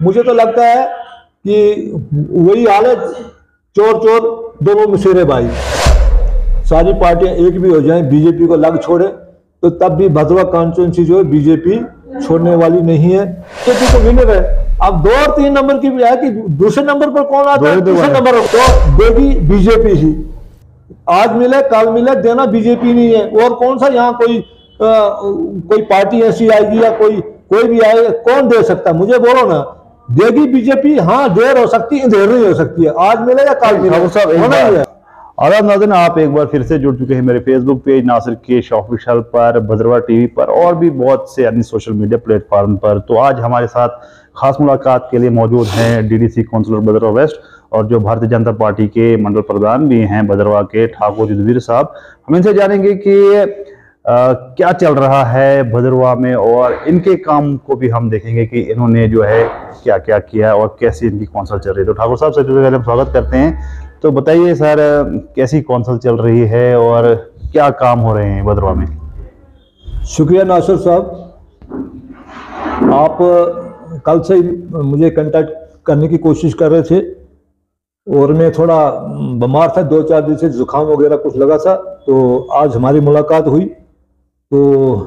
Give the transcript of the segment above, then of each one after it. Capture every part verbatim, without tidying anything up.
मुझे तो लगता है कि वही हालत, चोर चोर दोनों मुसेरे भाई। सारी पार्टियां एक भी हो जाएं, बीजेपी को लग छोड़े तो तब भी भदरवा कॉन्स्टिट्यूंसी जो है बीजेपी छोड़ने वाली नहीं है। बीजेपी तो विनर है। अब दो और तीन नंबर की भी है कि दूसरे नंबर पर कौन आता है, दूसरे नंबर पर तो देगी बीजेपी ही। आज मिले कल मिले, देना बीजेपी नहीं है। और कौन सा यहाँ कोई आ, कोई पार्टी ऐसी आएगी या कोई कोई भी आए, कौन दे सकता? मुझे बोलो ना, देगी बीजेपी। हाँ, देर हो सकती है, देर नहीं हो सकती है। आज मिले या कल मिले, होना ही है। आदाब नाज़रीन, आप एक बार फिर से जुड़ चुके हैं मेरे Facebook page Nasir Kesh official पर, भदरवा टीवी पर और भी बहुत से अन्य सोशल मीडिया प्लेटफॉर्म पर। तो आज हमारे साथ खास मुलाकात के लिए मौजूद हैं डीडीसी काउंसिलर भदरवा वेस्ट और जो भारतीय जनता पार्टी के मंडल प्रधान भी हैं भदरवा के, ठाकुर युद्धवीर साहब। हम इनसे जानेंगे कि आ, क्या चल रहा है भदरवा में और इनके काम को भी हम देखेंगे कि इन्होंने जो है क्या क्या किया और कैसी इनकी कौंसल चल रही है। तो ठाकुर साहब सबसे पहले हम स्वागत करते हैं। तो बताइए सर, कैसी कौंसल चल रही है और क्या काम हो रहे हैं भदरवा में? शुक्रिया नासिर साहब, आप कल से मुझे कांटेक्ट करने की कोशिश कर रहे थे और मैं थोड़ा बीमार था, दो चार दिन से जुकाम वगैरह कुछ लगा था। तो आज हमारी मुलाकात हुई तो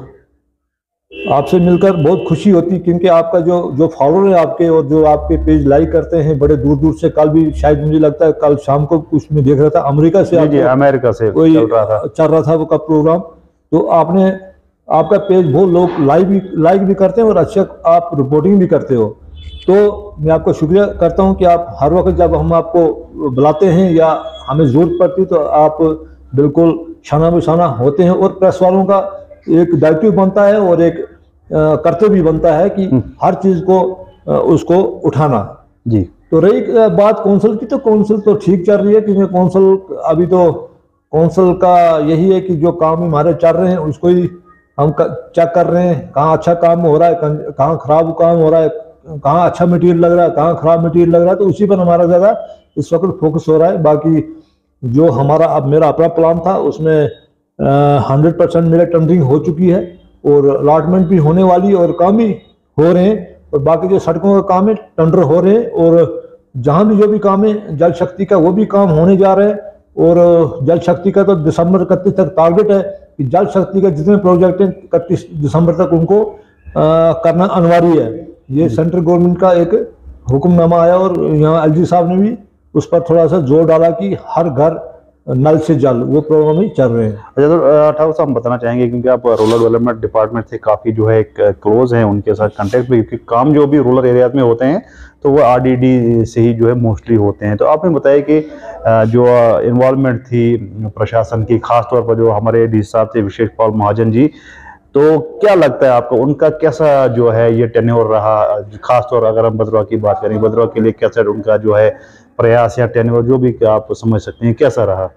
आपसे मिलकर बहुत खुशी होती, क्योंकि आपका जो जो फॉलोअर है आपके और जो आपके पेज लाइक करते हैं बड़े दूर दूर से। कल भी शायद मुझे लगता है कल शाम को कुछ में देख रहा था अमेरिका से, जी, अमेरिका से कोई चल रहा था चल रहा था वो का प्रोग्राम। तो आपने आपका पेज बहुत लोग लाइक भी लाइक भी करते हैं और अच्छा आप रिपोर्टिंग भी करते हो। तो मैं आपको शुक्रिया करता हूं कि आप हर वक्त जब हम आपको बुलाते हैं या हमें जरूरत पड़ती तो आप बिल्कुल शाना बिशाना होते हैं। और प्रेस वालों का एक दायित्व बनता है और एक कर्तव्य भी बनता है कि हर चीज को आ, उसको उठाना। जी। तो रही बात कौंसिल की, तो कौंसिल तो ठीक चल रही है, क्योंकि कौंसिल अभी तो कौंसिल का यही है कि जो काम हमारे चल रहे हैं उसको ही हम चेक कर रहे हैं, कहाँ अच्छा काम हो रहा है, कहाँ खराब काम हो रहा है, कहाँ अच्छा मटेरियल लग रहा है, कहाँ खराब मटेरियल लग रहा है। तो उसी पर हमारा ज़्यादा इस वक्त फोकस हो रहा है। बाकी जो हमारा अब मेरा अपना प्लान था उसमें हंड्रेड परसेंट मेरे टेंडरिंग हो चुकी है और अलॉटमेंट भी होने वाली और काम भी हो रहे हैं। और बाकी जो सड़कों का काम है टेंडर हो रहे हैं और जहाँ भी जो भी काम है जल शक्ति का वो भी काम होने जा रहे हैं। और जल शक्ति का तो दिसंबर इकतीस तक टारगेट है कि जल शक्ति का जितने प्रोजेक्ट हैं इकतीस दिसंबर तक उनको आ, करना अनिवार्य है। ये सेंट्रल गवर्नमेंट का एक हुक्मनामा आया और यहाँ एलजी साहब ने भी उस पर थोड़ा सा जोर डाला कि हर घर नल से जल, वो प्रोग्राम ही चल रहे हैं। अच्छा, तो ठाकुर साहब हम बताना चाहेंगे क्योंकि आप रूरल डेवलपमेंट डिपार्टमेंट से काफ़ी जो है क्लोज हैं, उनके साथ कांटेक्ट भी, क्योंकि काम जो भी रूरल एरिया में होते हैं तो वो आरडीडी से ही जो है मोस्टली होते हैं। तो आपने बताया कि जो इन्वॉल्वमेंट थी प्रशासन की, खासतौर पर जो हमारे डी साहब थे विशेष पाल महाजन जी, तो क्या लगता है आपको उनका कैसा जो है ये टेन्योर रहा? खासतौर अगर हम भदरवा की बात करें, भदरवा के लिए कैसा उनका जो है प्रयास या टेन्योर जो भी आप समझ सकते हैं, कैसा रहा?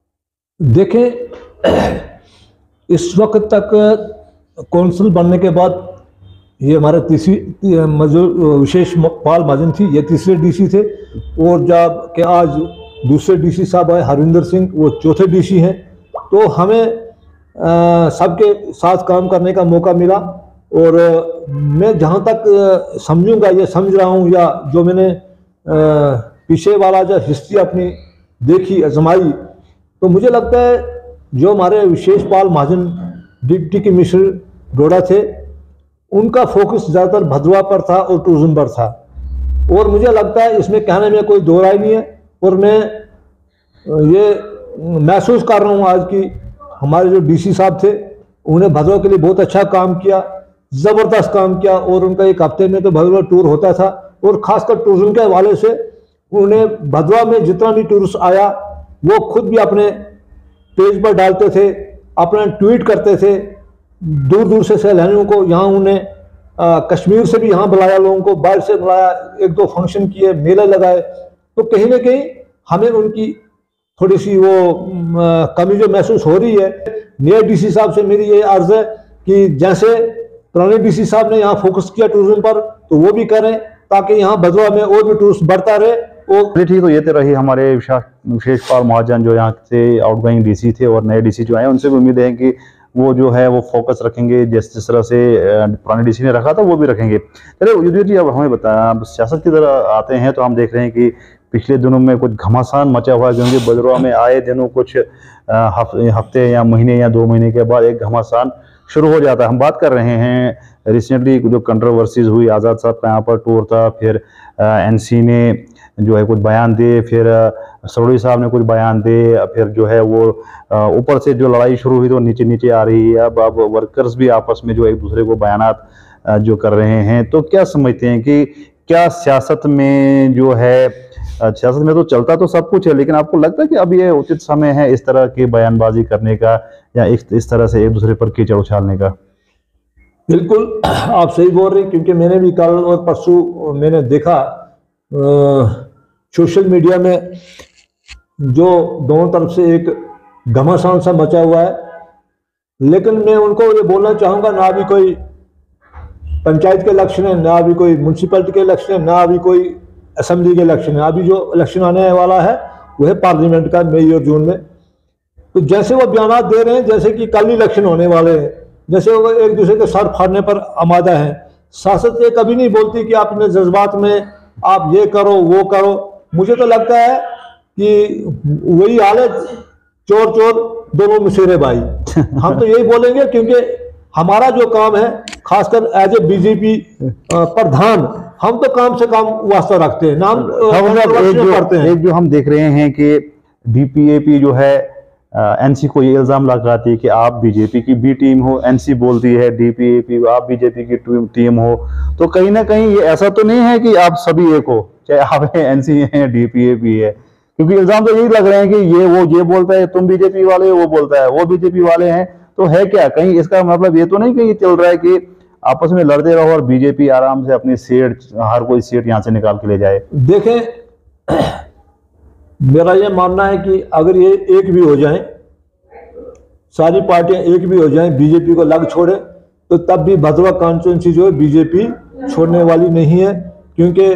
देखें, इस वक्त तक कौंसिल बनने के बाद ये हमारे तीसरी विशेष पाल महाजन थी, ये तीसरे डीसी थे। और जब के आज दूसरे डीसी साहब आए हरविंदर सिंह, वो चौथे डीसी हैं। तो हमें सबके साथ काम करने का मौका मिला और मैं जहाँ तक समझूंगा ये समझ रहा हूँ, या जो मैंने पीछे वाला जो हिस्ट्री अपनी देखी आजमाई, तो मुझे लगता है जो हमारे विशेष पाल महाजन डिप्टी कमिश्नर डोडा थे, उनका फोकस ज़्यादातर भदरवा पर था और टूरिज्म पर था। और मुझे लगता है इसमें कहने में कोई दो राय नहीं है। और मैं ये महसूस कर रहा हूँ आज की हमारे जो डीसी साहब थे उन्हें भदरवा के लिए बहुत अच्छा काम किया, ज़बरदस्त काम किया। और उनका एक हफ्ते में तो भदरवा टूर होता था और ख़ासकर टूरिज्म के हवाले से उन्हें भदरवा में जितना भी टूरिस्ट आया वो खुद भी अपने पेज पर डालते थे, अपना ट्वीट करते थे। दूर दूर से सैलानियों को यहाँ उन्हें आ, कश्मीर से भी यहाँ बुलाया, लोगों को बाहर से बुलाया, एक दो फंक्शन किए, मेले लगाए। तो कहीं ना कहीं हमें उनकी थोड़ी सी वो आ, कमी जो महसूस हो रही है। नए डीसी साहब से मेरी ये अर्ज है कि जैसे पुराने डीसी साहब ने यहाँ फोकस किया टूरिज्म पर, तो वो भी करें ताकि यहाँ भदरवा में और भी टूरिस्ट बढ़ता रहे। और ठीक, तो ये तो रही हमारे विशेष पाल महाजन जो यहाँ से आउटगोइंग डीसी थे और नए डीसी जो आए, उनसे भी उम्मीद है कि वो जो है वो फोकस रखेंगे, जिस जिस तरह से पुरानी डीसी ने रखा था वो भी रखेंगे। चलिए युधिष्ठिर जी, अब हमें बताया, अब सियासत की तरह आते हैं तो हम देख रहे हैं कि पिछले दिनों में कुछ घमासान मचा हुआ है, क्योंकि बजरवा में आए दिनों कुछ हफ्ते या महीने या दो महीने के बाद एक घमासान शुरू हो जाता है। हम बात कर रहे हैं रिसेंटली जो कंट्रोवर्सीज हुई, आज़ाद साहब का यहाँ पर टूर था, फिर एनसी ने जो है कुछ बयान दे, फिर सरोड़ी साहब ने कुछ बयान दे, फिर जो है वो ऊपर से जो लड़ाई शुरू हुई तो नीचे नीचे आ रही है। अब अब वर्कर्स भी आपस में जो एक दूसरे को बयानात जो कर रहे हैं, तो क्या समझते हैं कि क्या सियासत में जो है, सियासत में तो चलता तो सब कुछ है, लेकिन आपको लगता है कि अब ये उचित समय है इस तरह की बयानबाजी करने का या इस, इस तरह से एक दूसरे पर कीचड़ उछालने का? बिल्कुल आप सही बोल रहे हैं, क्योंकि मैंने भी कल और परसों मैंने देखा सोशल मीडिया में जो दोनों तरफ से एक घमासान सा मचा हुआ है। लेकिन मैं उनको ये बोलना चाहूँगा, ना अभी कोई पंचायत के इलेक्शन है, ना अभी कोई म्यूनसिपैलिटी के इलेक्शन है, ना अभी कोई असेंबली के इलेक्शन है। अभी जो इलेक्शन आने वाला है वो है पार्लियामेंट का, मई और जून में। तो जैसे वो बयान दे रहे हैं जैसे कि कल इलेक्शन होने वाले हैं, जैसे वो एक दूसरे के सर फाड़ने पर आमादा है। सियासत ये कभी नहीं बोलती कि आप अपने जज्बात में आप ये करो वो करो। मुझे तो लगता है कि वही हाल है, चोर चोर दोनों मुसेरे भाई। हम तो यही बोलेंगे, क्योंकि हमारा जो काम है, खासकर एज ए बीजेपी प्रधान, हम तो काम से काम वास्ता रखते हैं, नाम एक जो, करते हैं। एक जो हम देख रहे हैं कि डीपीएपी जो है एनसी को ये इल्जाम लगाती है कि आप बीजेपी की बी टीम हो, एनसी बोलती है डीपीएपी आप बीजेपी की टीम हो। तो कहीं ना कहीं ये ऐसा तो नहीं है कि आप सभी एक हो, चाहे आप एनसी हैं डीपीएपी है, क्योंकि इल्जाम तो यही लग रहे हैं कि ये वो ये बोलता है तुम बीजेपी वाले, वो बोलता है वो बीजेपी वाले हैं। तो है क्या, कहीं इसका मतलब ये तो नहीं कि ये चल रहा है कि आपस में लड़ते रहो और बीजेपी आराम से अपनी सीट, हर कोई सीट यहां से निकाल के ले जाए? देखें, मेरा ये मानना है कि अगर ये एक भी हो जाएं, सारी पार्टियां एक भी हो जाएं, बीजेपी को लग छोड़े, तो तब भी भदरवा कॉन्स्टिट्यूंसी जो है बीजेपी छोड़ने वाली नहीं है। क्योंकि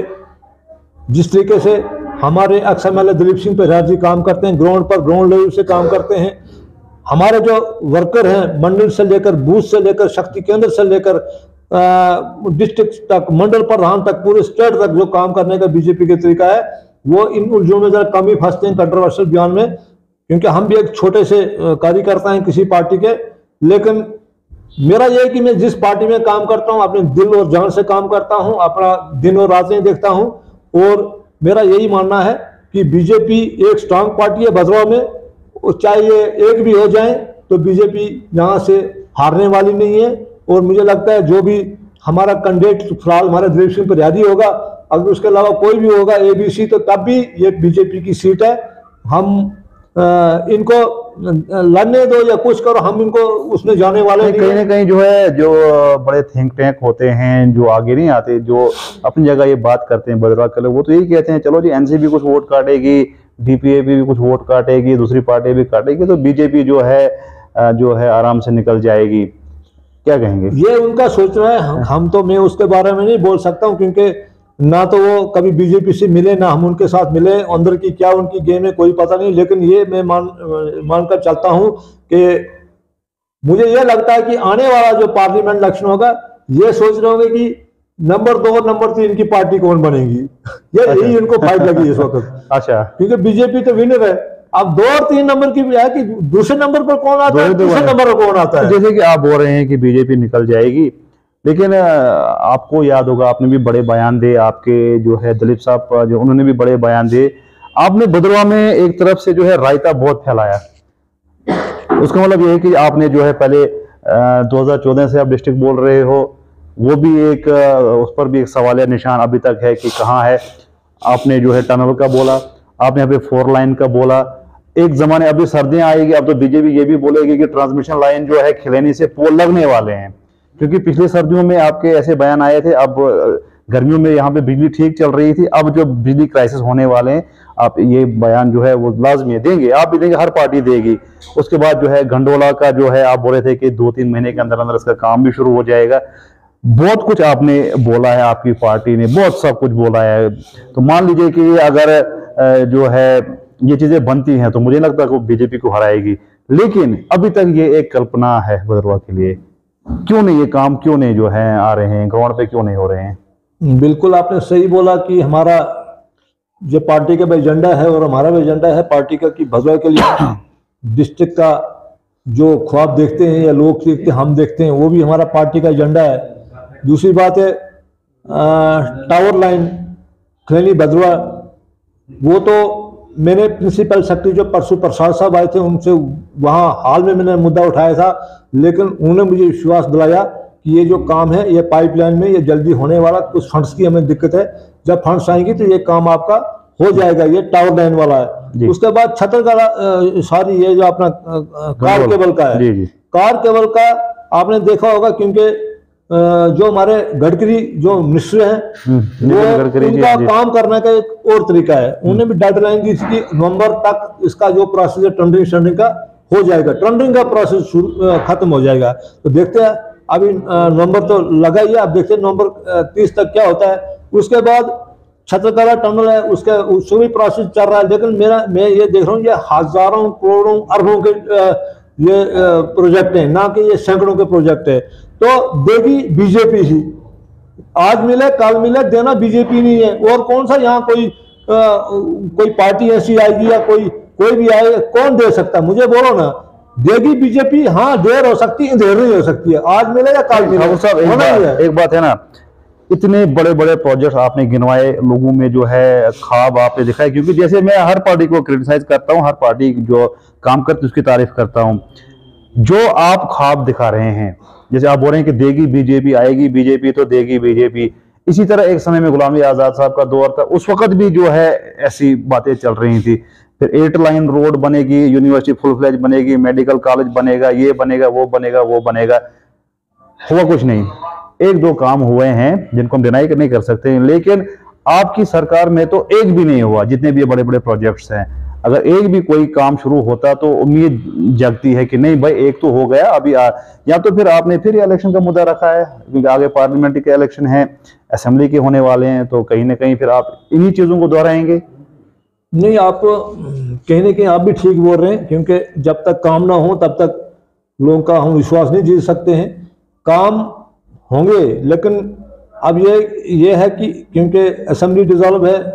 जिस तरीके से हमारे ex M L A Dilip Singh Prasad ji काम करते हैं, ग्राउंड पर ग्राउंड लेवल से काम करते हैं। हमारे जो वर्कर हैं, मंडल से लेकर बूथ से लेकर शक्ति केंद्र से लेकर डिस्ट्रिक्ट तक, मंडल प्रधान तक, पूरे स्टेट तक जो काम करने का बीजेपी का तरीका है, वो इन उलझनों में जरा कम ही फंसते हैं कंट्रोवर्शियल बयान में। क्योंकि हम भी एक छोटे से कार्यकर्ता हैं किसी पार्टी के, लेकिन मेरा यह है कि मैं जिस पार्टी में काम करता हूं अपने दिल और जान से काम करता हूं, अपना दिन और रातें देखता हूं, और मेरा यही मानना है कि बीजेपी एक स्ट्रांग पार्टी है भदरवा में। चाहे ये एक भी हो जाए तो बीजेपी यहाँ से हारने वाली नहीं है। और मुझे लगता है जो भी हमारा कैंडिडेट फिलहाल हमारा दिलीप सिंह प्रसाद होगा, अगर उसके अलावा कोई भी होगा एबीसी, तो तब भी ये बीजेपी की सीट है। हम आ, इनको लड़ने दो या कुछ करो, हम इनको उसमें जाने वाले नहीं। कहीं ना कहीं जो है, जो बड़े थिंक टैंक होते हैं जो आगे नहीं आते, जो अपनी जगह ये बात करते हैं बजरवा के लोग, वो तो यही कहते हैं चलो जी एनसीपी कुछ वोट काटेगी, डीपीएपी भी कुछ वोट काटेगी, दूसरी पार्टी भी काटेगी, तो बीजेपी जो है जो है आराम से निकल जाएगी। क्या कहेंगे? ये उनका सोचना है, हम, हम तो मैं उसके बारे में नहीं बोल सकता हूँ, क्योंकि ना तो वो कभी बीजेपी से मिले, ना हम उनके साथ मिले। अंदर की क्या उनकी गेम है कोई पता नहीं। लेकिन ये मैं मान मानकर चलता हूँ कि मुझे ये लगता है कि आने वाला जो पार्लियामेंट इलेक्शन होगा, ये सोच रहे होंगे कि नंबर दो और नंबर तीन की पार्टी कौन बनेगी। ये अच्छा। यही इनको फाइट लगी इस वक्त। अच्छा, क्योंकि बीजेपी तो विनर है। अब दो और तीन नंबर की है कि दूसरे नंबर पर कौन आता है, तीसरे नंबर पर कौन आता है। जैसे कि आप बोल रहे हैं कि बीजेपी निकल जाएगी, लेकिन आपको याद होगा आपने भी बड़े बयान दे, आपके जो है दिलीप साहब जो उन्होंने भी बड़े बयान दे। आपने भदरवा में एक तरफ से जो है रायता बहुत फैलाया, उसका मतलब ये है कि आपने जो है पहले दो हज़ार चौदह से आप डिस्ट्रिक्ट बोल रहे हो, वो भी एक उस पर भी एक सवालिया निशान अभी तक है कि कहाँ है। आपने जो है टनल का बोला, आपने यहाँ पे फोर लाइन का बोला। एक जमाने अभी सर्दियां आएगी, अब तो बीजेपी ये भी बोलेगी कि ट्रांसमिशन लाइन जो है खिलैनी से पोल लगने वाले हैं, क्योंकि पिछले सर्दियों में आपके ऐसे बयान आए थे। अब गर्मियों में यहाँ पे बिजली ठीक चल रही थी, अब जो बिजली क्राइसिस होने वाले हैं, आप ये बयान जो है वो लाजमी देंगे, आप भी देंगे, हर पार्टी देगी। उसके बाद जो है गंडोला का जो है आप बोल रहे थे कि दो तीन महीने के अंदर अंदर इसका काम भी शुरू हो जाएगा। बहुत कुछ आपने बोला है, आपकी पार्टी ने बहुत सब कुछ बोला है। तो मान लीजिए कि अगर जो है ये चीजें बनती हैं तो मुझे लगता है कि वो बीजेपी को हराएगी। लेकिन अभी तक ये एक कल्पना है भद्रवाह के लिए। क्यों नहीं ये काम, क्यों नहीं जो है आ रहे हैं ग्राउंड पे, क्यों नहीं हो रहे हैं? बिल्कुल आपने सही बोला कि हमारा जो पार्टी का भी एजेंडा है और हमारा भी एजेंडा है पार्टी का कि भद्रवाह के लिए डिस्ट्रिक्ट का जो ख्वाब देखते हैं या लोग देखते हैं, हम देखते हैं, वो भी हमारा पार्टी का एजेंडा है। दूसरी बात है टावर लाइन खैनी भद्रवाह, वो तो मैंने प्रिंसिपल सेक्रेटरी जो परसों प्रसाद साहब आए थे उनसे वहाँ हाल में मैंने मुद्दा उठाया था, लेकिन उन्होंने मुझे विश्वास दिलाया कि ये जो काम है ये पाइपलाइन में ये जल्दी होने वाला, कुछ फंड्स की हमें दिक्कत है, जब फंड्स आएंगी तो ये काम आपका हो जाएगा। ये टावर लाइन वाला है। उसके बाद छतरगढ़ सॉरी ये जो अपना कार केबल का है, जी जी। कार केबल का आपने देखा होगा, क्योंकि जो हमारे गडकरी जो मिनिस्टर हैं वो उनका काम करने का एक और तरीका है। उन्होंने भी डेडलाइन दी थी कि नवंबर तक इसका जो प्रोसेस है टेंडरिंग शेंडरिंग का हो जाएगा, टेंडरिंग का प्रोसेस खत्म हो जाएगा। तो देखते हैं, अभी नवंबर तो लगा ही है, अब देखते हैं नवंबर तीस तक क्या होता है। उसके बाद छतरकला टनल है, उसके उसको भी प्रोसेस चल रहा है। लेकिन मेरा मैं ये देख रहा हूँ ये हजारों करोड़ों अरबों के ये प्रोजेक्ट है, ना कि ये सैकड़ों के प्रोजेक्ट है। तो देगी बीजेपी ही, आज मिले कल मिले, देना बीजेपी नहीं है। और कौन सा यहाँ कोई आ, कोई पार्टी ऐसी आएगी या कोई कोई भी आएगा, कौन दे सकता है? मुझे बोलो ना, देगी बीजेपी। हाँ देर हो सकती है, देर नहीं हो सकती है, आज मिले या कल मिले। एक, एक बात है ना, इतने बड़े बड़े प्रोजेक्ट आपने गिनवाए, लोगों में जो है ख्वाब आपने दिखाया। क्योंकि जैसे मैं हर पार्टी को क्रिटिसाइज करता हूँ, हर पार्टी जो काम करती है उसकी तारीफ करता हूँ। जो आप ख्वाब दिखा रहे हैं, जैसे आप बोल रहे हैं कि देगी बीजेपी, आएगी बीजेपी तो देगी बीजेपी, इसी तरह एक समय में गुलाम नबी आजाद साहब का दौर था, उस वक्त भी जो है ऐसी बातें चल रही थी। फिर एट लाइन रोड बनेगी, यूनिवर्सिटी फुल फ्लेज बनेगी, मेडिकल कॉलेज बनेगा, ये बनेगा, वो बनेगा, वो बनेगा, हुआ कुछ नहीं। एक दो काम हुए हैं जिनको हम डिनाई नहीं कर सकते, लेकिन आपकी सरकार में तो एक भी नहीं हुआ। जितने भी बड़े बड़े प्रोजेक्ट्स हैं, अगर एक भी कोई काम शुरू होता तो उम्मीद जगती है कि नहीं भाई एक तो हो गया अभी आ, या तो फिर आपने फिर इलेक्शन का मुद्दा रखा है, क्योंकि आगे पार्लियामेंट के इलेक्शन है, असेंबली के होने वाले हैं, तो कहीं ना कहीं फिर आप इन्हीं चीजों को दोहराएंगे। नहीं, आप कहीं ना कहीं आप भी ठीक बोल रहे हैं, क्योंकि जब तक काम ना हो तब तक लोगों का हम विश्वास नहीं जीत सकते हैं। काम होंगे, लेकिन अब ये ये है कि क्योंकि असेंबली डिसॉल्व है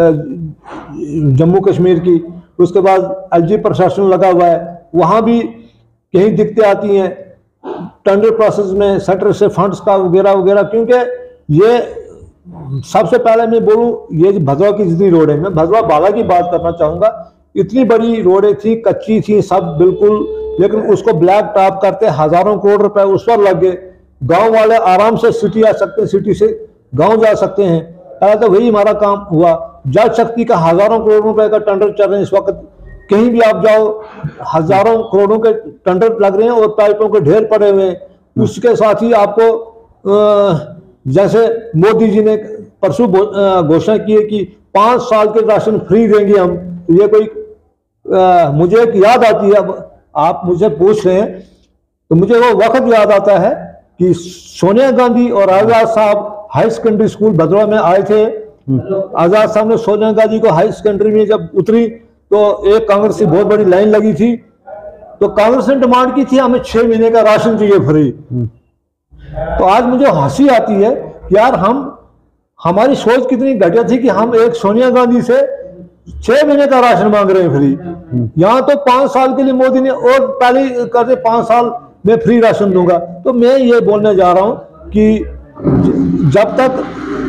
जम्मू कश्मीर की, उसके बाद एलजी प्रशासन लगा हुआ है, वहाँ भी कहीं दिक्कतें आती हैं टेंडर प्रोसेस में, सेक्टर से फंड्स का वगैरह वगैरह। क्योंकि ये सबसे पहले मैं बोलूँ, ये भद्रवाह की जितनी रोड है, मैं भद्रवाह बाला की बात करना चाहूँगा। इतनी बड़ी रोडें थी, कच्ची थी सब बिल्कुल, लेकिन उसको ब्लैक टॉप करते हजारों करोड़ रुपए उस पर लग गए। गांव वाले आराम से सिटी आ सकते हैं, सिटी से गांव जा सकते हैं। पहले तो वही हमारा काम हुआ। जल शक्ति का हजारों करोड़ रुपए का टेंडर चल रहे हैं इस वक्त, कहीं भी आप जाओ हजारों करोड़ों के टेंडर लग रहे हैं और पाइपों के ढेर पड़े हुए हैं। उसके साथ ही आपको जैसे मोदी जी ने परसों घोषणा की है कि पांच साल के राशन फ्री देंगे हम, तो ये कोई आ, मुझे एक याद आती है, अब आप मुझे पूछ रहे हैं तो मुझे वो वक्त याद आता है कि सोनिया गांधी और आजाद साहब हाई सेकेंडरी स्कूल भद्रवाह में आए थे। आजाद साहब ने सोनिया गांधी को हाई सेकेंडरी में जब उतरी तो एक कांग्रेस की बहुत बड़ी लाइन लगी थी, तो कांग्रेस ने डिमांड की थी हमें छह महीने का राशन चाहिए फ्री। तो आज मुझे हंसी आती है कि यार हम हमारी सोच कितनी घटिया थी कि हम एक सोनिया गांधी से छह महीने का राशन मांग रहे हैं फ्री। यहाँ तो पांच साल के लिए मोदी ने और पहले कहते पांच साल में फ्री राशन दूंगा। तो मैं ये बोलने जा रहा हूं कि जब तक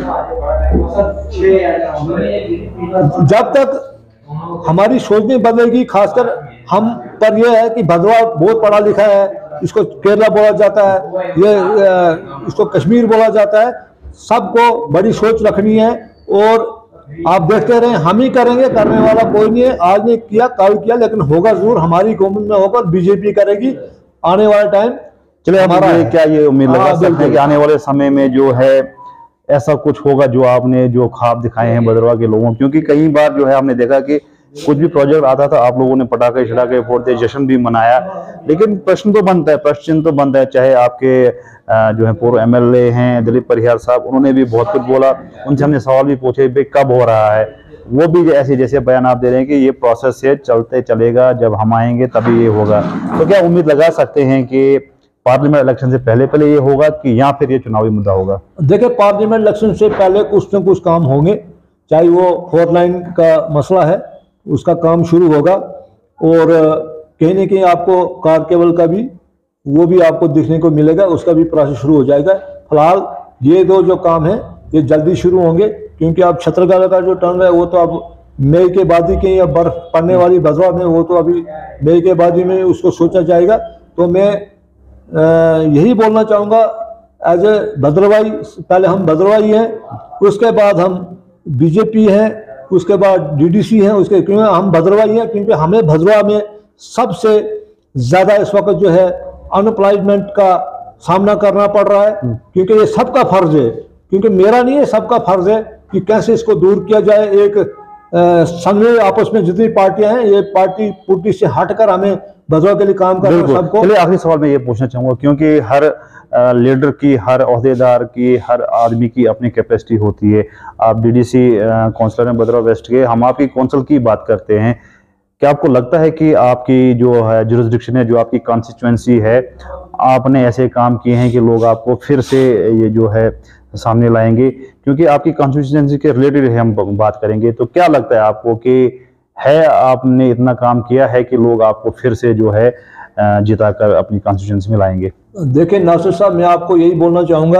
जब तक हमारी सोच नहीं बदलेगी, खासकर हम पर यह है कि भद्रवाह बहुत पढ़ा लिखा है, इसको केरला बोला जाता है, ये इसको कश्मीर बोला जाता है, सबको बड़ी सोच रखनी है। और आप देखते रहे, हम ही करेंगे, करने वाला कोई नहीं है। आज नहीं किया कल किया, लेकिन होगा जरूर, हमारी गवर्नमेंट में होगा, बीजेपी करेगी आने वाले टाइम। चलिए हमारा ये क्या ये उम्मीद लगा सकते हैं कि आने वाले समय में जो है ऐसा कुछ होगा जो आपने जो ख्वाब दिखाए हैं भद्रवाह के लोगों, क्योंकि कई बार जो है हमने देखा कि कुछ भी प्रोजेक्ट आता था आप लोगों ने पटाखे छिड़ाके फोड़ते, जश्न भी मनाया, लेकिन प्रश्न तो बनता है, प्रश्न तो बनता है। चाहे आपके जो है पूर्व एमएलए हैं दिलीप परिहार साहब, उन्होंने भी बहुत कुछ बोला, उनसे हमने सवाल भी पूछे भाई कब हो रहा है, वो भी ऐसे जैसे बयान आप दे रहे हैं कि ये प्रोसेस है, चलते चलेगा, जब हम आएंगे तभी ये होगा। तो क्या उम्मीद लगा सकते हैं कि पार्लियामेंट इलेक्शन से पहले पहले ये होगा कि या फिर ये चुनावी मुद्दा होगा? देखिए, पार्लियामेंट इलेक्शन से पहले कुछ न कुछ काम होंगे, चाहे वो फोर लाइन का मसला है उसका काम शुरू होगा, और कहीं ना कहीं आपको कार केबल का भी वो भी आपको देखने को मिलेगा, उसका भी प्रोसेस शुरू हो जाएगा। फिलहाल ये दो जो काम है ये जल्दी शुरू होंगे, क्योंकि अब छतरगढ़ का जो टर्न है वो तो अब मई के बाद ही कहीं, अब बर्फ पड़ने वाली बजवा में वो तो अभी मई के बाद ही में उसको सोचा जाएगा। तो मैं यही बोलना चाहूँगा एज ए भद्रवाही, पहले हम भद्रवाही हैं, उसके बाद हम बीजेपी हैं, उसके बाद डीडीसी हैं, उसके क्यों हम भद्रवाही हैं क्योंकि हमें भद्रवा में सबसे ज़्यादा इस वक्त जो है अनएम्प्लॉयमेंट का सामना करना पड़ रहा है, क्योंकि ये सबका फर्ज है, क्योंकि मेरा नहीं है, सबका फर्ज है कि कैसे इसको दूर किया जाए। एक संघ आपस में जितनी पार्टियां हैं, ये पार्टी पुर्टी से हटकर हमें भद्रवा के लिए काम करना है सबको। चलिए, आखिरी सवाल मैं ये पूछना चाहूंगा, क्योंकि हर लीडर की, हर ओहदेदार की, हर आदमी की अपनी कैपेसिटी होती है। आप डीडीसी काउंसलर हैं भद्रवा वेस्ट के, हम आपकी काउंसिल की बात करते हैं। क्या आपको लगता है कि आपकी जो है जुरिस्डिक्शन है, जो आपकी कॉन्स्टिट्यूएंसी है, आपने ऐसे काम किए हैं कि लोग आपको फिर से ये जो है सामने लाएंगे? क्योंकि आपकी कॉन्स्टिट्यूएंसी के रिलेटेड है हम बात करेंगे, तो क्या लगता है आपको कि है आपने इतना काम किया है कि लोग आपको फिर से जो है जिताकर अपनी कॉन्स्टिट्यूएंसी में लाएंगे? देखिए नासिर साहब, मैं आपको यही बोलना चाहूँगा,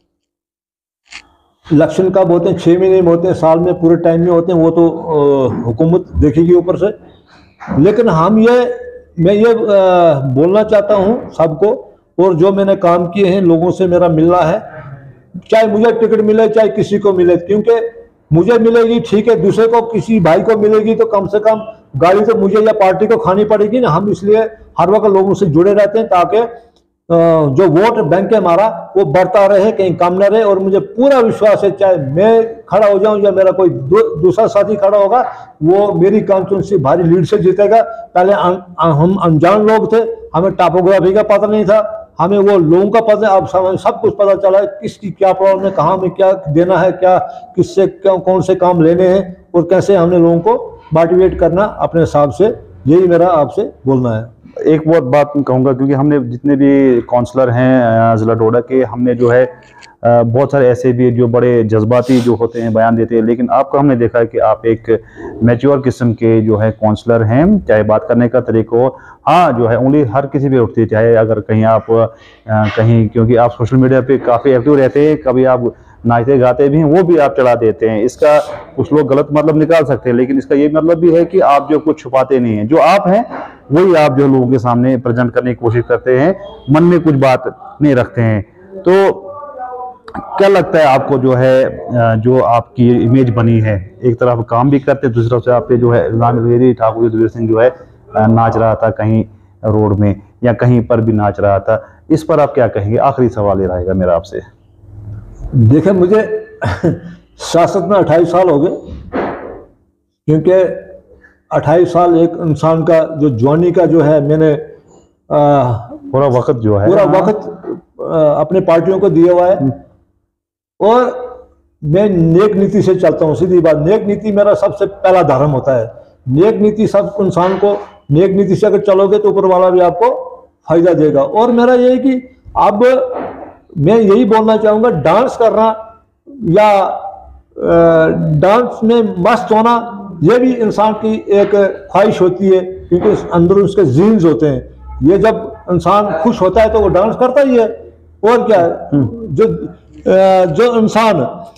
इलेक्शन कब होते हैं, छः महीने में होते हैं, साल में पूरे टाइम में होते हैं, वो तो हुकूमत देखेगी ऊपर से। लेकिन हम ये मैं ये आ, बोलना चाहता हूँ सबको, और जो मैंने काम किए हैं, लोगों से मेरा मिलना है, चाहे मुझे टिकट मिले चाहे किसी को मिले, क्योंकि मुझे मिलेगी ठीक है, दूसरे को किसी भाई को मिलेगी तो कम से कम गाड़ी तो मुझे या पार्टी को खानी पड़ेगी ना। हम इसलिए हर वक्त लोगों से जुड़े रहते हैं ताकि जो वोट बैंक है हमारा वो बढ़ता रहे, कहीं कम न रहे। और मुझे पूरा विश्वास है, चाहे मैं खड़ा हो जाऊं या मेरा कोई दू, दूसरा साथी खड़ा होगा, वो मेरी कॉन्स्टिट्यूंसी भारी लीड से जीतेगा। पहले अन, हम अनजान लोग थे, हमें टॉपोग्राफी का पता नहीं था, हमें वो लोगों का पता है, अब सब सब कुछ पता चला है, किसकी क्या प्रॉब्लम है, कहाँ में क्या देना है, क्या किससे क्या कौन से काम लेने हैं, और कैसे हमने लोगों को मोटिवेट करना अपने हिसाब से। यही मेरा आपसे बोलना है। एक बहुत बात कहूँगा, क्योंकि हमने जितने भी काउंसलर हैं ज़िला डोडा के, हमने जो है बहुत सारे ऐसे भी जो बड़े जज्बाती जो होते हैं बयान देते हैं, लेकिन आपको हमने देखा है कि आप एक मैच्योर किस्म के जो है काउंसलर हैं, चाहे बात करने का तरीका हो, हाँ जो है उंगली हर किसी पे उठती है, चाहे अगर कहीं आप कहीं, क्योंकि आप सोशल मीडिया पे काफ़ी एक्टिव रहते हैं, कभी आप नाचते गाते भी हैं वो भी आप चढ़ा देते हैं। इसका कुछ लोग गलत मतलब निकाल सकते हैं, लेकिन इसका ये मतलब भी है कि आप जो कुछ छुपाते नहीं हैं, जो आप हैं वही आप जो लोगों के सामने प्रेजेंट करने की कोशिश करते हैं, मन में कुछ बात नहीं रखते हैं। तो क्या लगता है आपको, जो है जो आपकी इमेज बनी है, एक तरफ काम भी करते, दूसरी तरफ से आप पे जो है इल्जाम ठाकुर युद्धवीर सिंह जो है नाच रहा था कहीं रोड में या कहीं पर भी नाच रहा था, इस पर आप क्या कहेंगे? आखिरी सवाल ये रहेगा मेरा आपसे। देखिए, मुझे सियासत में अट्ठाईस साल हो गए, क्योंकि अट्ठाईस साल एक इंसान का जो जवानी का जो है, मैंने पूरा वक्त जो है पूरा वक्त अपने पार्टियों को दिया हुआ है, और मैं नेक नीति से चलता हूँ। सीधी बात, नेक नीति मेरा सबसे पहला धर्म होता है। नेक नीति सब इंसान को, नेक नीति से अगर चलोगे तो ऊपर वाला भी आपको फायदा देगा। और मेरा ये है कि अब मैं यही बोलना चाहूँगा, डांस करना या डांस में मस्त होना, ये भी इंसान की एक ख्वाहिश होती है, क्योंकि अंदर उसके जीन्स होते हैं। ये जब इंसान खुश होता है तो वो डांस करता ही है, और क्या है, जो जो इंसान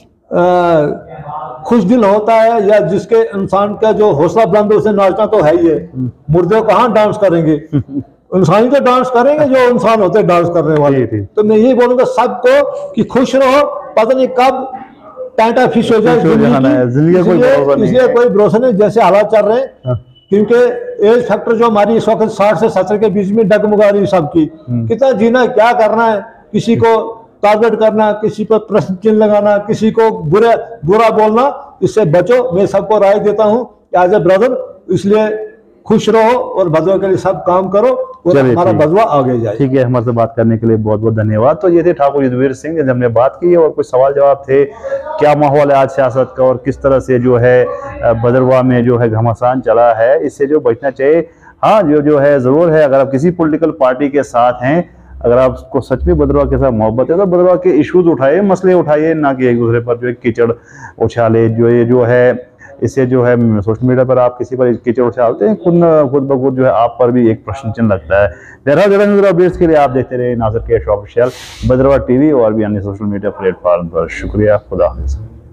खुश दिल होता है या जिसके इंसान का जो हौसला बुलंद है, उसे नाचना तो है ही है। मुर्दे कहाँ डांस करेंगे, इंसान ही तो डांस करेंगे जो इंसान होते हैं डांस करने वाले। तो मैं यही बोलूंगा सबको कि खुश रहो, पता नहीं कब टाटा फिश हो जाए जिंदगी, इसलिए कोई भरोसा नहीं जैसे हालात चल रहे हैं। क्योंकि एज फैक्टर जो हमारी इस वक्त साठ से सत्तर के बीच में डगमगा रही सबकी, कितना जीना, क्या करना है, किसी को टारगेट करना, किसी पर प्रश्न चिन्ह लगाना, किसी को बुरा बुरा बोलना, इससे बचो। मैं सबको राय देता हूँ एज ए ब्रदर, इसलिए खुश रहो और भद्रवा के लिए सब काम करो। और चलिए, हमारा ठीक। बजवा आगे जाए। ठीक है, हमारे से बात करने के लिए बहुत बहुत धन्यवाद। तो ये थे ठाकुर युद्धवीर सिंह, जिनसे हमने बात की और कुछ सवाल जवाब थे, क्या माहौल है आज सियासत का और किस तरह से जो है भदरवा में जो है घमासान चला है, इससे जो बचना चाहिए। हाँ, जो जो है जरूर है, अगर आप किसी पॉलिटिकल पार्टी के साथ हैं, अगर आपको सच में भदरवा के साथ मोहब्बत है तो भदरवा के इश्यूज उठाइए, मसले उठाइए, ना कि एक दूसरे पर जो है कीचड़ उछाले। जो ये जो है इससे जो है सोशल मीडिया पर आप किसी पर कीचड़ उछालते हैं, खुद न खुद ब खुद जो है आप पर भी एक प्रश्न चिन्ह लगता है। बहरहाल ज़्यादा अपडेट्स के लिए आप देखते रहे नासिर कैश ऑफिशियल, भदरवा टीवी और भी अन्य सोशल मीडिया प्लेटफॉर्म पर। शुक्रिया, खुदा हाफिज़।